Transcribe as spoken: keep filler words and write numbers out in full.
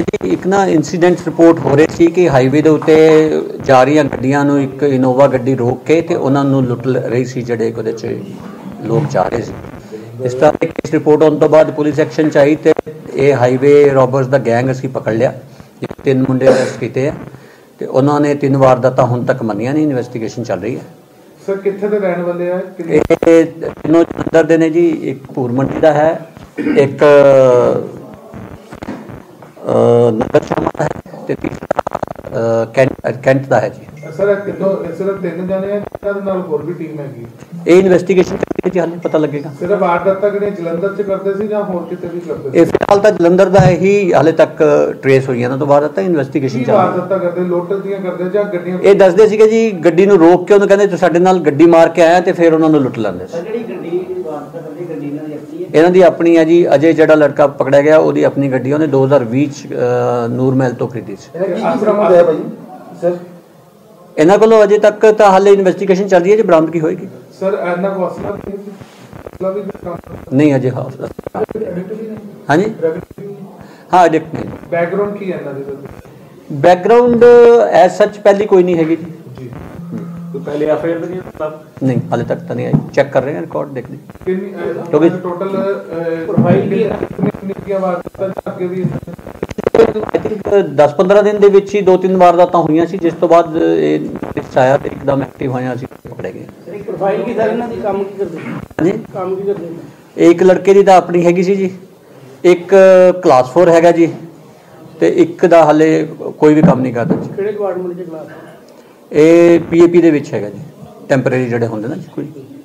जी एक ना incident report हो रही थी कि हाईवे के उत्ते जा रही गड्डियां नूं एक इनोवा गड्डी रोक के ते उन्हां नूं लुट रही सी, जिहड़े ओहदे च लोग जा रहे सी। इस तरह की केस रिपोर्ट होने तो बाद पुलिस एक्शन च आई ते ये हाईवे रॉबर्स का गैंग असीं पकड़ लिया। तीन मुंडे अरेस्ट किए हैं ते उन्होंने तीन वारदातां हुण तक मनियां नहीं, इन्वेस्टिगेशन चल रही है। सर कित्थे दे रहने वाले हैं? ये तीनों जलंधर दे ने जी, एक भूर मंडी का है, एक नगर शामा है ते तीसरा कैंट कैंट का है जी। सर तीनों सिर्फ तीन जने हैं, नाल होर भी टीम हैगी? ये इन्वेस्टिगेशन करके जी हाले पता लगेगा। सिर्फ वारदातां किहड़े जलंधर च करदे सी जां होर किते भी करदे सी? ये फिलहाल तो जलंधर का ही हाले तक ट्रेस हुई ना, तो वारदातां इन्वेस्टिगेशन चल रही है। वारदातां करदे लुੱਟ ਦੀਆਂ ਕਰਦੇ ਜਾਂ ਗੱਡੀਆਂ? ਇਹ ਦੱਸਦੇ ਸੀਗੇ ਜੀ ਗੱਡੀ ਨੂੰ ਰੋਕ ਕੇ ਉਹਨੂੰ ਕਹਿੰਦੇ ਤੂੰ ਸਾਡੇ ਨਾਲ ਗੱਡੀ ਮਾਰ ਕੇ ਆਇਆ ਤੇ ਫਿਰ ਉਹਨਾਂ ਨੂੰ ਲੁੱਟ ਲੈਂਦੇ ਸੀ। ਜਿਹੜੀ ਗੱਡੀ ਦੀ ਵਾਰਦਾਤ ਕਰਦੀ ਗੱਡੀ ਇਹਨਾਂ ਦੀ ਆਪਣੀ ਹੈ? ਇਹਨਾਂ ਦੀ ਆਪਣੀ ਹੈ ਜੀ। ਅਜੇ ਜਿਹੜਾ ਲੜਕਾ ਪਕੜਿਆ ਗਿਆ ਉਹਦੀ ਆਪਣੀ ਗੱਡੀ ਉਹਨੇ ਦੋ ਹਜ਼ਾਰ ਵੀਹ ਚ ਨੂਰ ਮਹਿਲ ਤੋਂ ਖਰੀਦੀ ਸੀ। ਸਰ ਇਹਨਾਂ ਕੋਲੋਂ ਅਜੇ ਤੱਕ ਤਾਂ ਹਾਲੇ ਇਨਵੈਸਟੀਗੇਸ਼ਨ ਚੱਲ ਰਹੀ ਹੈ ਜੀ, ਬਰਾਮਦਗੀ ਹੋਏਗੀ। ਸਰ ਇਹਨਾਂ ਕੋ ਅਸਲਾ ਵੀ ਨਹੀਂ ਅਜੇ। ਹਾਂ ਹਾਂਜੀ ਹਾਂ ਐਡਿਕਟ ਨਹੀਂ। बैकग्राउंड की है ना जी? बैकग्राउंड एज सच पहली कोई नहीं हैगी जी। जी तो पहले एफआईआर नहीं मतलब नहीं हाले तक तो नहीं आई, चेक कर रहे हैं रिकॉर्ड देख ली। क्योंकि टोटल प्रोफाइल की वारदात आगे भी आई थिंक दस पंद्रह दिन ਦੇ ਵਿੱਚ ਹੀ ਦੋ ਤਿੰਨ ਵਾਰਦਾਤਾਂ ਹੋਈਆਂ ਸੀ, ਜਿਸ ਤੋਂ ਬਾਅਦ ਇਹ ਨੋਟਿਸ ਆਇਆ ਤੇ ਇੱਕਦਮ ਐਕਟਿਵ ਹੋਇਆ, ਅਸੀਂ ਪਕੜੇ ਗਏ। ਸਰ ਪ੍ਰੋਫਾਈਲ ਕੀ ਸਰ ਇਹਨਾਂ ਦੀ ਕੰਮ ਕੀ ਕਰਦੇ? ਹਾਂਜੀ ਕੰਮ ਕੀ ਕਰਦੇ? ਇੱਕ ਲੜਕੇ ਦੀ ਤਾਂ ਆਪਣੀ ਹੈਗੀ ਸੀ ਜੀ, ਇੱਕ ਕਲਾਸ ਫੋਰ ਹੈਗਾ ਜੀ ਤੇ ਇੱਕ ਦਾ ਹਾਲੇ ਕੋਈ ਵੀ ਕੰਮ ਨਹੀਂ ਕਰਦਾ ਜੀ। ਕਿਹੜੇ ਡਿਪਾਰਟਮੈਂਟ ਚ ਕਲਾਸ? ਇਹ ਪੀਏਪੀ ਦੇ ਵਿੱਚ ਹੈਗਾ ਜੀ, ਟੈਂਪਰੇਰੀ ਜਿਹੜੇ ਹੁੰਦੇ ਨਾ ਜੀ ਕੋਈ।